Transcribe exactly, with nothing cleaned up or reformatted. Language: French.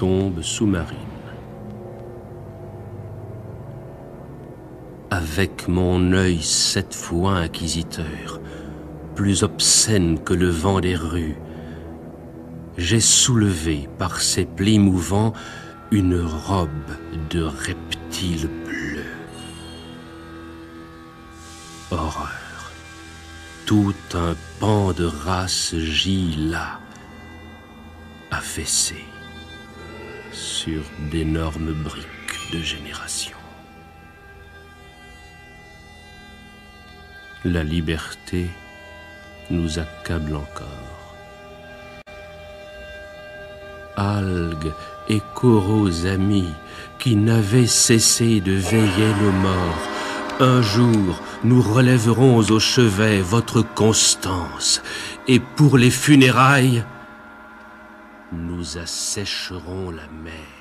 tombe sous-marine. Avec mon œil sept fois inquisiteur, plus obscène que le vent des rues, j'ai soulevé par ses plis mouvants une robe de reptile bleu. Horreur, tout un pan de race gît là, affaissé sur d'énormes briques de génération. La liberté nous accable encore. Algues et coraux amis qui n'avaient cessé de veiller nos morts, un jour nous relèverons au chevet votre constance, et pour les funérailles, nous assécherons la mer.